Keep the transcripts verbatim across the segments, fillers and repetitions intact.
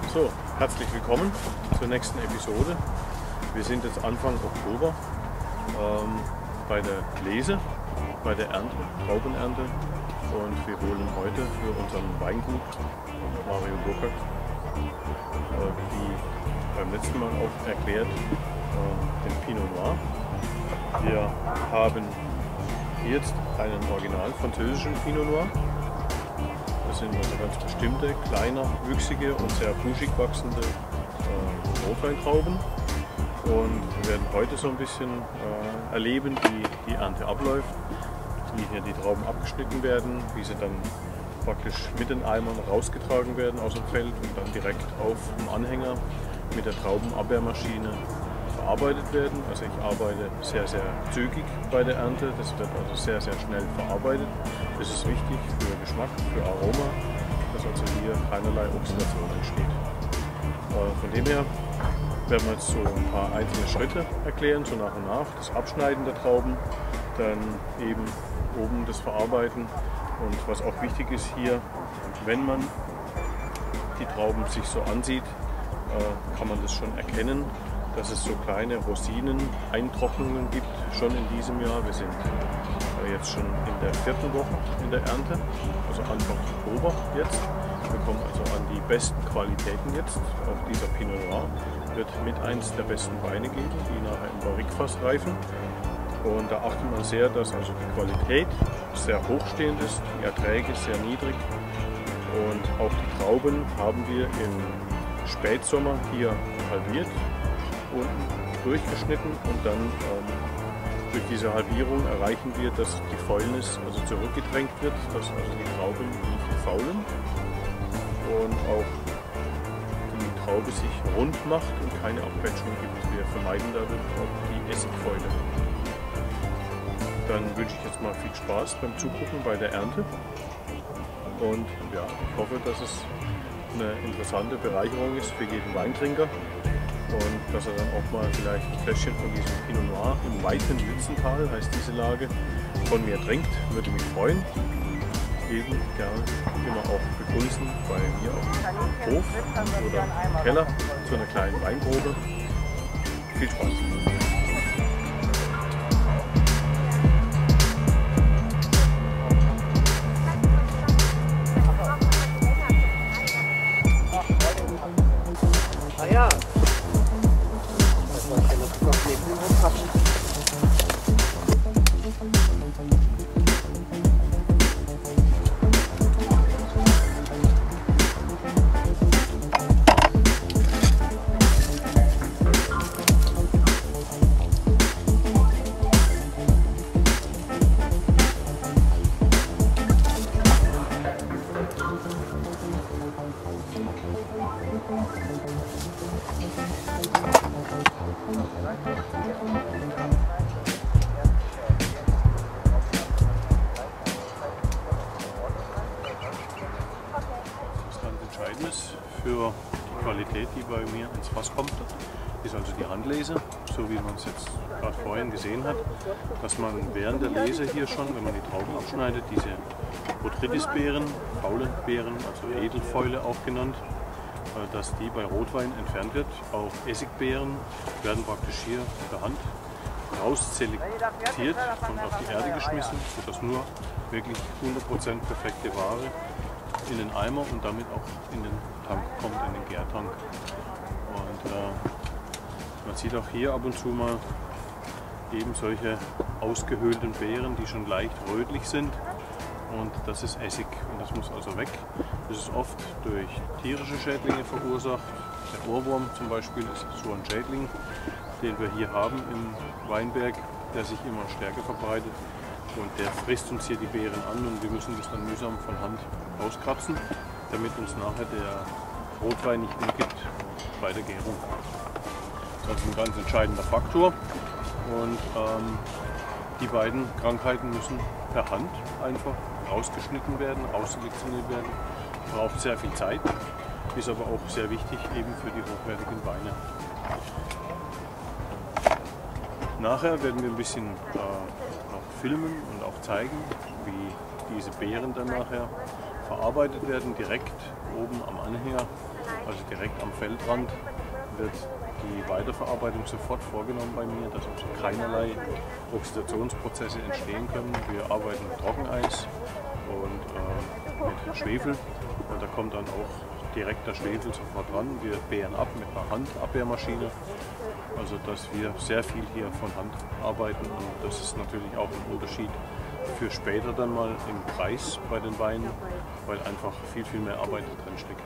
So, herzlich willkommen zur nächsten Episode. Wir sind jetzt Anfang Oktober ähm, bei der Lese, bei der Ernte, Traubenernte, und wir holen heute für unseren Weingut Mario Burkhardt, äh, wie beim letzten Mal auch erklärt, äh, den Pinot Noir. Wir haben jetzt einen original französischen Pinot Noir. Das sind also ganz bestimmte, kleiner, wüchsige und sehr buschig wachsende äh, Rotweintrauben. Und wir werden heute so ein bisschen äh, erleben, wie die Ernte abläuft, wie hier die Trauben abgeschnitten werden, wie sie dann praktisch mit den Eimern rausgetragen werden aus dem Feld und dann direkt auf dem Anhänger mit der Traubenabwehrmaschine verarbeitet werden. Also ich arbeite sehr, sehr zügig bei der Ernte. Das wird also sehr, sehr schnell verarbeitet. Das ist wichtig für Geschmack, für Aroma, dass also hier keinerlei Oxidation entsteht. Von dem her werden wir jetzt so ein paar einzelne Schritte erklären, so nach und nach. Das Abschneiden der Trauben, dann eben oben das Verarbeiten. Und was auch wichtig ist hier, wenn man die Trauben sich so ansieht, kann man das schon erkennen, dass es so kleine Rosinen-Eintrocknungen gibt, schon in diesem Jahr. Wir sind jetzt schon in der vierten Woche in der Ernte, also Anfang Oktober jetzt. Wir kommen also an die besten Qualitäten jetzt. Auch dieser Pinot Noir wird mit eins der besten Weine geben, die nachher im Barrikfass reifen. Und da achtet man sehr, dass also die Qualität sehr hochstehend ist, die Erträge sehr niedrig. Und auch die Trauben haben wir im Spätsommer hier halbiert, unten durchgeschnitten, und dann ähm, durch diese Halbierung erreichen wir, dass die Fäulnis also zurückgedrängt wird, dass also die Trauben nicht faulen und auch die Traube sich rund macht und keine Abquetschung gibt. Wir vermeiden dadurch auch die Essigfäule. Dann wünsche ich jetzt mal viel Spaß beim Zugucken bei der Ernte und ja, ich hoffe, dass es eine interessante Bereicherung ist für jeden Weintrinker. Und dass er dann auch mal vielleicht ein Fläschchen von diesem Pinot Noir im weiten Lützental, heißt diese Lage, von mir trinkt. Würde mich freuen. Jeden gerne immer auch begrüßen bei mir auf dem Hof oder im Keller zu einer kleinen Weinprobe. Viel Spaß! Ah ja. Für die Qualität, die bei mir ins Fass kommt, ist also die Handlese, so wie man es jetzt gerade vorhin gesehen hat, dass man während der Lese hier schon, wenn man die Trauben abschneidet, diese Botrytisbeeren, faule Beeren, also Edelfäule auch genannt, dass die bei Rotwein entfernt wird. Auch Essigbeeren werden praktisch hier per Hand rausselektiert und auf die Erde geschmissen, sodass nur wirklich hundert Prozent perfekte Ware in den Eimer und damit auch in den Tank kommt, in den Gärtank. Und äh, man sieht auch hier ab und zu mal eben solche ausgehöhlten Beeren, die schon leicht rötlich sind, und das ist Essig und das muss also weg. Das ist oft durch tierische Schädlinge verursacht. Der Ohrwurm zum Beispiel ist so ein Schädling, den wir hier haben im Weinberg, der sich immer stärker verbreitet. Und der frisst uns hier die Beeren an und wir müssen das dann mühsam von Hand auskratzen, damit uns nachher der Rotwein nicht umgibt bei der Gärung. Das ist ein ganz entscheidender Faktor, und ähm, die beiden Krankheiten müssen per Hand einfach rausgeschnitten werden, rausselektioniert werden. Braucht sehr viel Zeit, ist aber auch sehr wichtig eben für die hochwertigen Weine. Nachher werden wir ein bisschen äh, noch filmen und auch zeigen, wie diese Beeren dann nachher verarbeitet werden, direkt oben am Anhänger, also direkt am Feldrand, wird die Weiterverarbeitung sofort vorgenommen bei mir, dass also keinerlei Oxidationsprozesse entstehen können. Wir arbeiten mit Trockeneis und äh, mit Schwefel und da kommt dann auch direkt der Schwefel sofort ran. Wir beeren ab mit einer Handabwehrmaschine, also dass wir sehr viel hier von Hand arbeiten und das ist natürlich auch ein Unterschied für später dann mal im Preis bei den Weinen, weil einfach viel, viel mehr Arbeit drin steckt.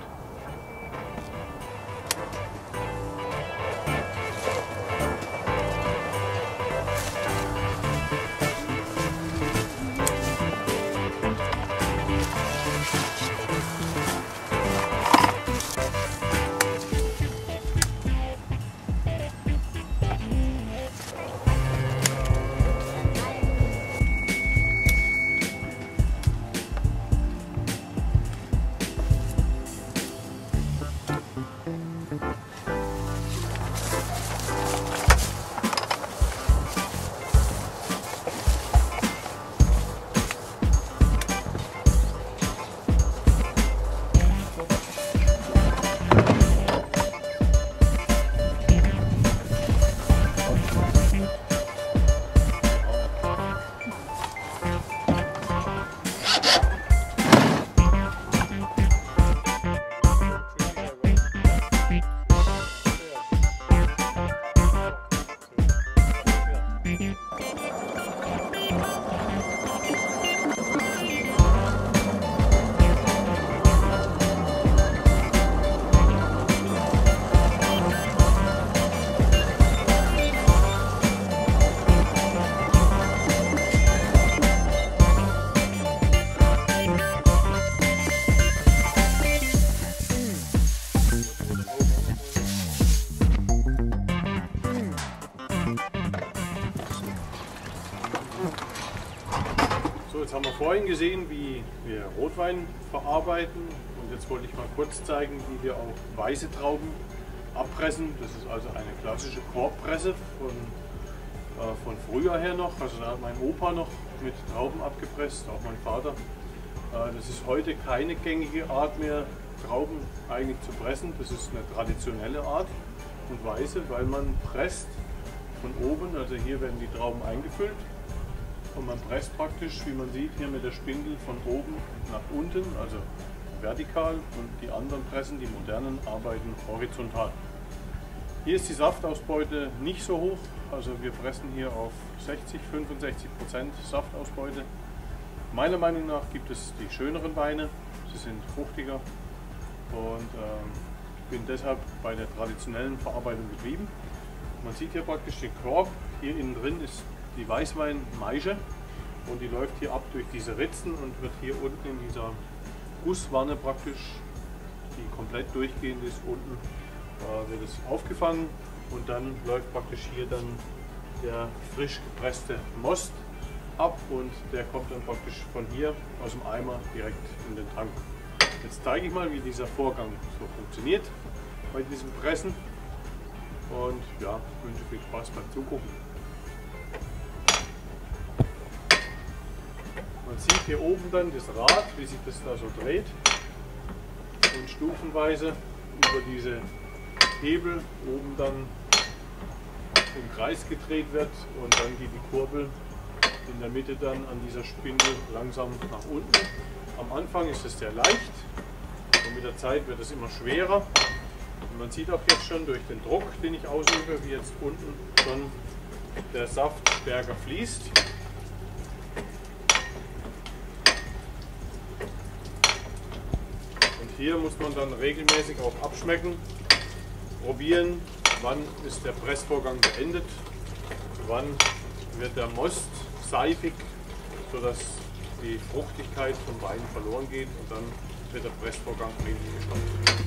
So, jetzt haben wir vorhin gesehen, wie wir Rotwein verarbeiten und jetzt wollte ich mal kurz zeigen, wie wir auch weiße Trauben abpressen. Das ist also eine klassische Korbpresse von, äh, von früher her noch. Also da hat mein Opa noch mit Trauben abgepresst, auch mein Vater. Äh, das ist heute keine gängige Art mehr, Trauben eigentlich zu pressen. Das ist eine traditionelle Art und Weise, weil man presst von oben, also hier werden die Trauben eingefüllt. Und man presst praktisch, wie man sieht, hier mit der Spindel von oben nach unten, also vertikal, und die anderen Pressen, die modernen, arbeiten horizontal. Hier ist die Saftausbeute nicht so hoch, also wir pressen hier auf sechzig, fünfundsechzig Prozent Saftausbeute. Meiner Meinung nach gibt es die schöneren Weine, sie sind fruchtiger und ähm, bin deshalb bei der traditionellen Verarbeitung geblieben. Man sieht hier praktisch den Korb, hier innen drin ist die Weißweinmaische und die läuft hier ab durch diese Ritzen und wird hier unten in dieser Gusswanne praktisch, die komplett durchgehend ist, unten äh, wird es aufgefangen und dann läuft praktisch hier dann der frisch gepresste Most ab und der kommt dann praktisch von hier aus dem Eimer direkt in den Tank. Jetzt zeige ich mal, wie dieser Vorgang so funktioniert bei diesem Pressen und ja, wünsche viel Spaß beim Zugucken. Man sieht hier oben dann das Rad, wie sich das da so dreht und stufenweise über diese Hebel oben dann im Kreis gedreht wird und dann geht die Kurbel in der Mitte dann an dieser Spindel langsam nach unten. Am Anfang ist es sehr leicht und mit der Zeit wird es immer schwerer. Und man sieht auch jetzt schon durch den Druck, den ich ausübe, wie jetzt unten schon der Saft stärker fließt. Hier muss man dann regelmäßig auch abschmecken, probieren, wann ist der Pressvorgang beendet, wann wird der Most seifig, sodass die Fruchtigkeit vom Wein verloren geht und dann wird der Pressvorgang richtig gestoppt.